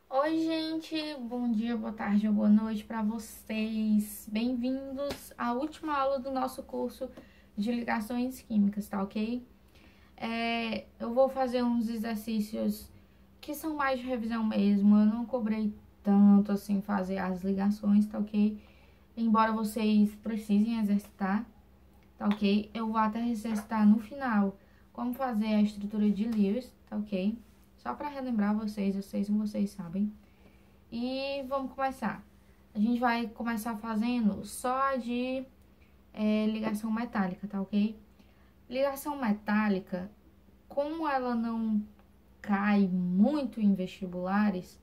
Oi, gente, bom dia, boa tarde ou boa noite para vocês. Bem-vindos à última aula do nosso curso de ligações químicas, tá ok? Eu vou fazer uns exercícios que são mais de revisão mesmo. Eu não cobrei tanto assim fazer as ligações, tá ok? Embora vocês precisem exercitar, tá ok? Eu vou até exercitar no final como fazer a estrutura de Lewis, tá ok? Só para relembrar vocês, eu sei se vocês sabem. E vamos começar. A gente vai começar fazendo só de ligação metálica, tá ok? Ligação metálica, como ela não cai muito em vestibulares,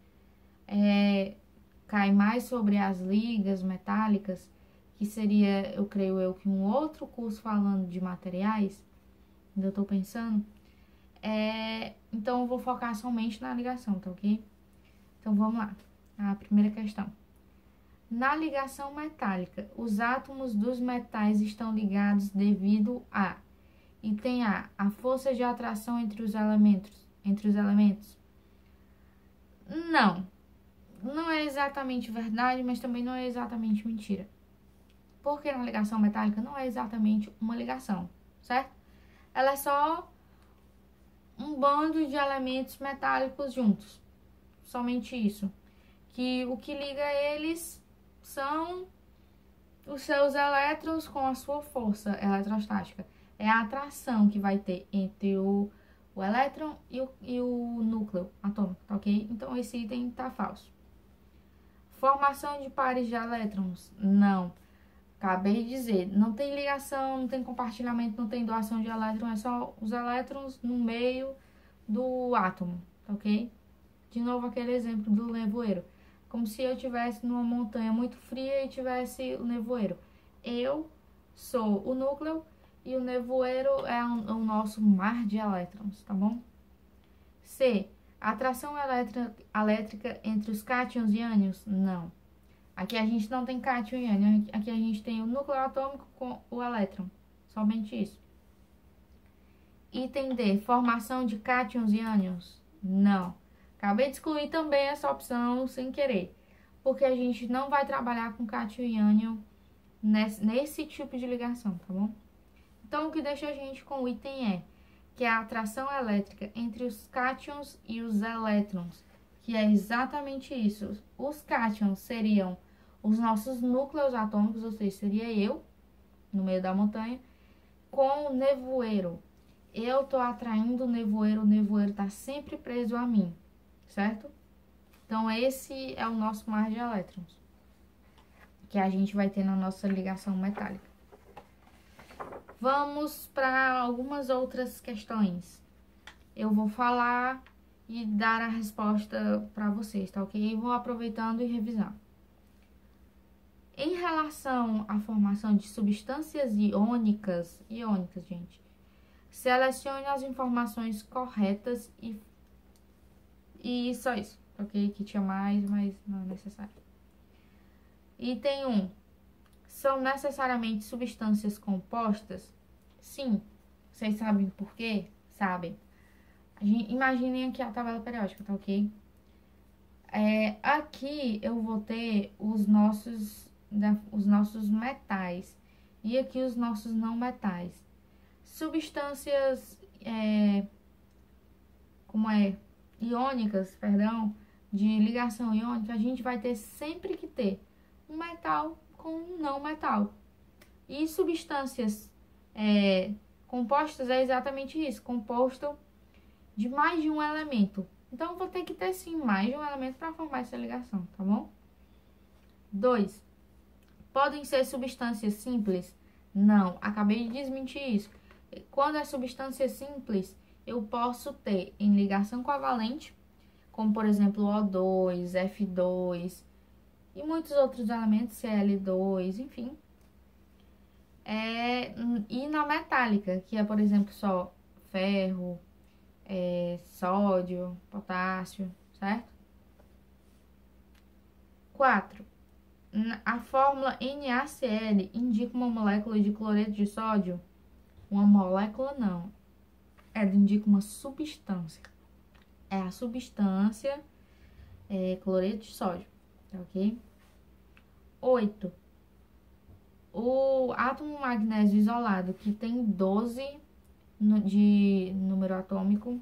cai mais sobre as ligas metálicas, que seria, eu creio eu, que um outro curso falando de materiais, ainda tô pensando. Então eu vou focar somente na ligação, tá ok? Então vamos lá. A primeira questão. Na ligação metálica, os átomos dos metais estão ligados devido a... Item A. A força de atração entre os elementos. Não. Não é exatamente verdade, mas também não é exatamente mentira. Porque na ligação metálica não é exatamente uma ligação, certo? Ela é só um bando de elementos metálicos juntos. Somente isso. Que o que liga eles são os seus elétrons com a sua força eletrostática. É a atração que vai ter entre o elétron e o núcleo atômico, tá ok? Então, esse item tá falso. Formação de pares de elétrons? Não. Acabei de dizer, não tem ligação, não tem compartilhamento, não tem doação de elétrons, é só os elétrons no meio do átomo, tá ok? De novo, aquele exemplo do nevoeiro. Como se eu estivesse numa montanha muito fria e tivesse o nevoeiro. Eu sou o núcleo e o nevoeiro é o nosso mar de elétrons, tá bom? C. Atração elétrica entre os cátions e ânions? Não. Aqui a gente não tem cátion e ânion, aqui a gente tem o núcleo atômico com o elétron. Somente isso. Item D. Formação de cátions e ânions? Não. Acabei de excluir também essa opção sem querer, porque a gente não vai trabalhar com cátion e ânion nesse tipo de ligação, tá bom? Então, o que deixa a gente com o item E, que é a atração elétrica entre os cátions e os elétrons, que é exatamente isso. Os cátions seriam os nossos núcleos atômicos, ou seja, seria eu, no meio da montanha, com o nevoeiro. Eu tô atraindo o nevoeiro tá sempre preso a mim, certo? Então, esse é o nosso mar de elétrons, que a gente vai ter na nossa ligação metálica. Vamos para algumas outras questões. Eu vou falar e dar a resposta para vocês, tá ok? E vou aproveitando e revisar. Em relação à formação de substâncias iônicas, gente, selecione as informações corretas e só isso, ok? Que tinha mais, mas não é necessário. Item 1. São necessariamente substâncias compostas? Sim. Vocês sabem por quê? Sabem. Imaginem aqui a tabela periódica, tá ok? Aqui eu vou ter os nossos metais e aqui os nossos não metais. Substâncias iônicas, perdão, de ligação iônica, a gente vai ter sempre que ter um metal com um não metal. E substâncias compostas é exatamente isso, composto de mais de um elemento. Então, eu vou ter que ter, sim, mais de um elemento para formar essa ligação, tá bom? 2. Podem ser substâncias simples? Não, acabei de desmentir isso. Quando é substância simples, eu posso ter em ligação covalente, como, por exemplo, O2, F2 e muitos outros elementos, Cl2, enfim. E na metálica, que é, por exemplo, só ferro, sódio, potássio, certo? 4. A fórmula NaCl indica uma molécula de cloreto de sódio? Uma molécula não, indica uma substância. É a substância cloreto de sódio, tá ok? 8. O átomo magnésio isolado, que tem 12 de número atômico,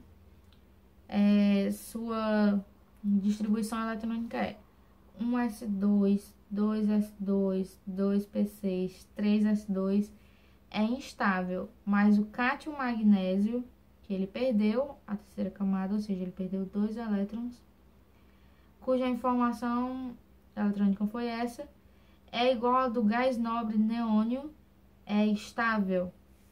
sua distribuição eletrônica é 1s2, 2s2, 2p6, 3s2, é instável, mas o cátion magnésio, que ele perdeu a terceira camada, ou seja, ele perdeu 2 elétrons, cuja informação eletrônica foi essa, é igual ao do gás nobre neônio, é estável?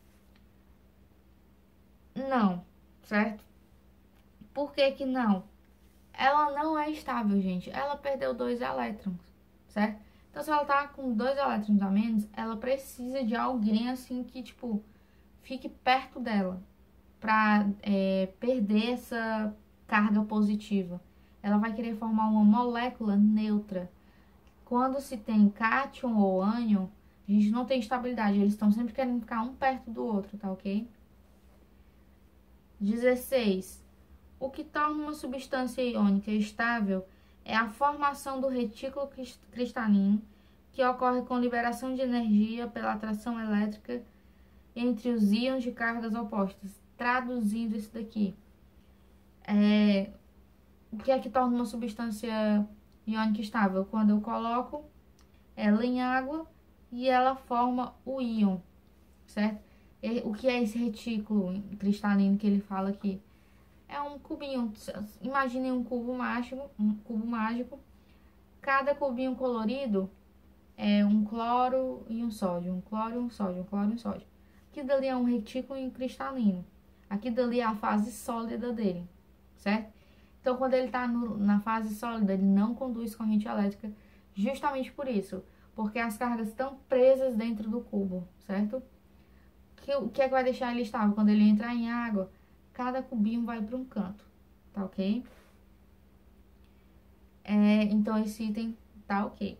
Não, certo? Por que que não? Ela não é estável, gente. Ela perdeu 2 elétrons, certo? Então, se ela tá com 2 elétrons a menos, ela precisa de alguém, assim, que, tipo, fique perto dela pra perder essa carga positiva. Ela vai querer formar uma molécula neutra. Quando se tem cátion ou ânion, a gente não tem estabilidade. Eles estão sempre querendo ficar um perto do outro, tá ok? 16. O que torna uma substância iônica estável é a formação do retículo cristalino, que ocorre com liberação de energia pela atração elétrica entre os íons de cargas opostas. Traduzindo isso daqui, o que é que torna uma substância iônica estável? Quando eu coloco ela em água e ela forma o íon, certo? O que é esse retículo cristalino que ele fala aqui? É um cubinho, imaginem um cubo mágico. Cada cubinho colorido é um cloro e um sódio, um cloro e um sódio, um cloro e um sódio. Aqui dali é um retículo cristalino. Aqui dali é a fase sólida dele, certo? Então, quando ele está na fase sólida, ele não conduz corrente elétrica, justamente por isso, porque as cargas estão presas dentro do cubo, certo? O que é que vai deixar ele estável? Quando ele entrar em água, cada cubinho vai para um canto, tá ok? Então, esse item tá ok.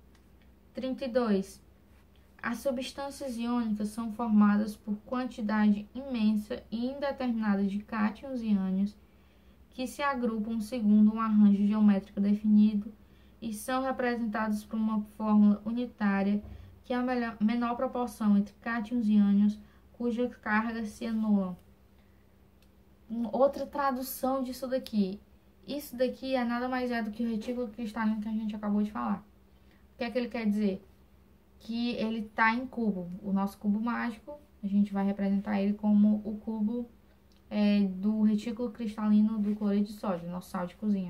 32. As substâncias iônicas são formadas por quantidade imensa e indeterminada de cátions e ânions que se agrupam segundo um arranjo geométrico definido e são representados por uma fórmula unitária que é a menor proporção entre cátions e ânions cujas cargas se anulam. Outra tradução disso daqui. Isso daqui é nada mais do que o retículo cristalino que a gente acabou de falar. O que é que ele quer dizer? Que ele está em cubo. O nosso cubo mágico, a gente vai representar ele como o cubo do retículo cristalino do cloreto de sódio, nosso sal de cozinha.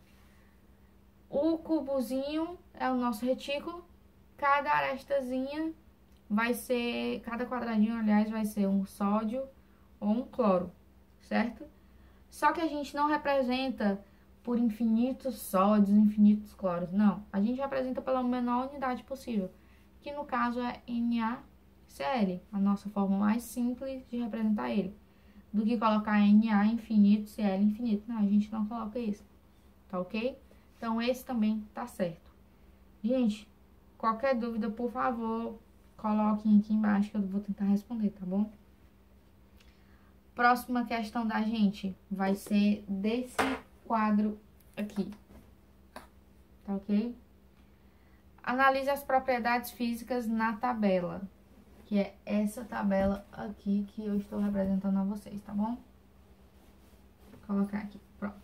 O cubozinho é o nosso retículo. Cada arestazinha cada quadradinho, aliás, vai ser um sódio ou um cloro, certo? Só que a gente não representa por infinitos sódios, infinitos cloros, não. A gente representa pela menor unidade possível, que no caso é NaCl, a nossa forma mais simples de representar ele, do que colocar Na infinito, Cl infinito. Não, a gente não coloca isso, tá ok? Então, esse também tá certo. Gente, qualquer dúvida, por favor, coloquem aqui embaixo que eu vou tentar responder, tá bom? Próxima questão da gente vai ser desse quadro aqui, tá ok? Analise as propriedades físicas na tabela, que é essa tabela aqui que eu estou representando a vocês, tá bom? Vou colocar aqui, pronto.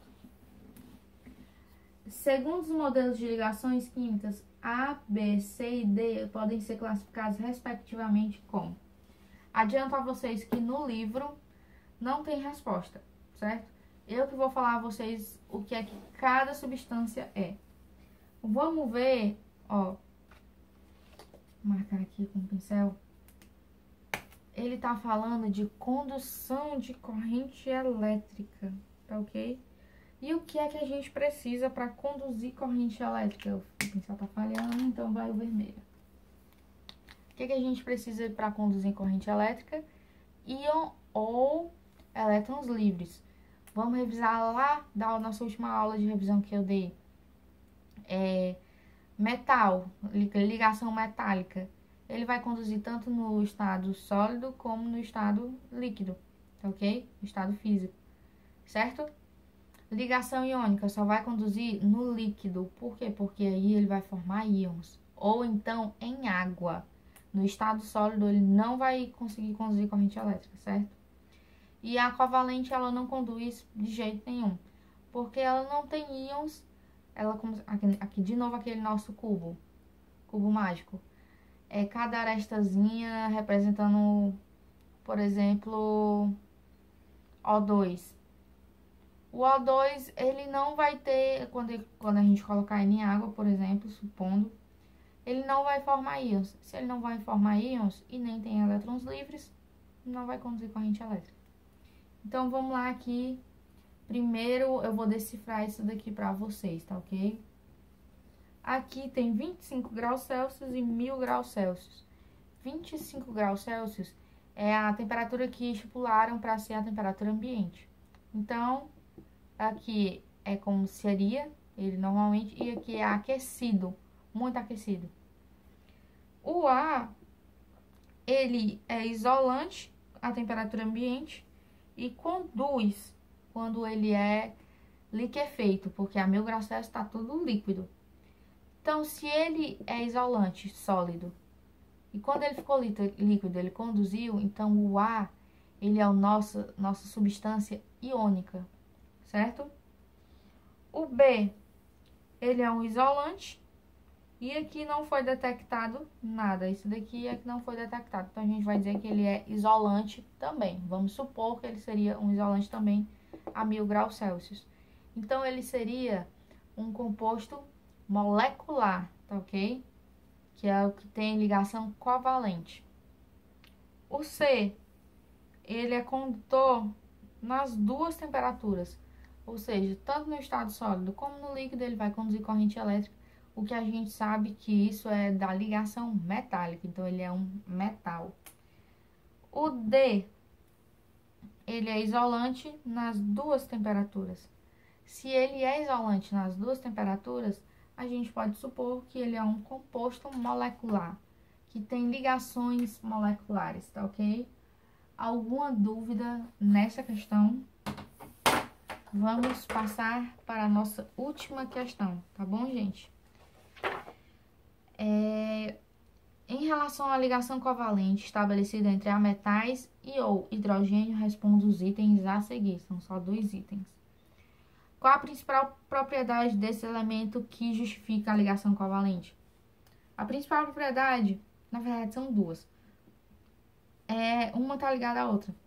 Segundo os modelos de ligações químicas A, B, C e D podem ser classificados respectivamente como. Adianto a vocês que no livro não tem resposta, certo? Eu que vou falar a vocês o que é que cada substância é. Vamos ver, ó. Vou marcar aqui com o pincel. Ele tá falando de condução de corrente elétrica, tá ok? E o que é que a gente precisa para conduzir corrente elétrica? O pincel tá falhando, então vai o vermelho. O que é que a gente precisa para conduzir corrente elétrica? Íon ou elétrons livres. Vamos revisar lá da nossa última aula de revisão que eu dei. Metal, ligação metálica. Ele vai conduzir tanto no estado sólido como no estado líquido, tá ok? No estado físico, certo? Ligação iônica só vai conduzir no líquido. Por quê? Porque aí ele vai formar íons. Ou então em água. No estado sólido ele não vai conseguir conduzir corrente elétrica, certo? E a covalente ela não conduz de jeito nenhum. Porque ela não tem íons. Ela, aqui de novo aquele nosso cubo mágico. Cada arestazinha representando, por exemplo, O2. O O2, ele não vai ter, quando a gente colocar ele em água, por exemplo, supondo, ele não vai formar íons. Se ele não vai formar íons e nem tem elétrons livres, não vai conduzir corrente elétrica. Então, vamos lá aqui. Primeiro, eu vou decifrar isso daqui pra vocês, tá ok? Aqui tem 25 graus Celsius e 1000 graus Celsius. 25 graus Celsius é a temperatura que estipularam para ser a temperatura ambiente. Então, aqui é como seria ele normalmente, e aqui é aquecido, muito aquecido. O ar, ele é isolante à temperatura ambiente e conduz quando ele é liquefeito, porque a 1000 graus Celsius está tudo líquido. Então, se ele é isolante, sólido, e quando ele ficou líquido, ele conduziu, então o ar, ele é a nossa substância iônica, certo? O B, ele é um isolante, e aqui não foi detectado nada. Isso daqui é que não foi detectado, então a gente vai dizer que ele é isolante também. Vamos supor que ele seria um isolante também a 1000 graus Celsius. Então, ele seria um composto molecular, tá ok? Que é o que tem ligação covalente. O C, ele é condutor nas duas temperaturas, ou seja, tanto no estado sólido como no líquido ele vai conduzir corrente elétrica, o que a gente sabe que isso é da ligação metálica, então ele é um metal. O D, ele é isolante nas duas temperaturas. Se ele é isolante nas duas temperaturas, a gente pode supor que ele é um composto molecular, que tem ligações moleculares, tá ok? Alguma dúvida nessa questão? Vamos passar para a nossa última questão, tá bom, gente? Em relação à ligação covalente estabelecida entre ametais e ou hidrogênio, respondo os itens a seguir, são só 2 itens. Qual a principal propriedade desse elemento que justifica a ligação covalente? A principal propriedade, na verdade, são duas. Uma está ligada à outra.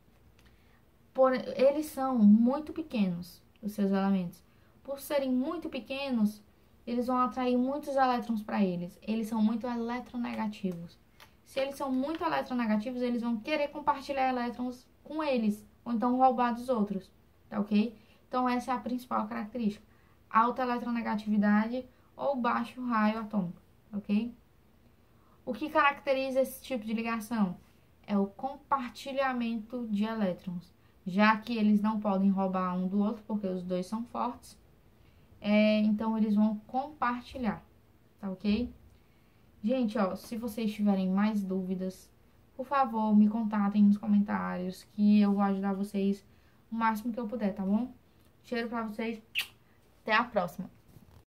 Eles são muito pequenos, os seus elementos. Por serem muito pequenos, eles vão atrair muitos elétrons para eles. Eles são muito eletronegativos. Se eles são muito eletronegativos, eles vão querer compartilhar elétrons com eles, ou então roubar dos outros, tá ok? Então, essa é a principal característica. Alta eletronegatividade ou baixo raio atômico, ok? O que caracteriza esse tipo de ligação? É o compartilhamento de elétrons. Já que eles não podem roubar um do outro, porque os dois são fortes, então eles vão compartilhar, tá ok? Gente, ó, se vocês tiverem mais dúvidas, por favor, me contatem nos comentários, que eu vou ajudar vocês o máximo que eu puder, tá bom? Cheiro pra vocês, até a próxima!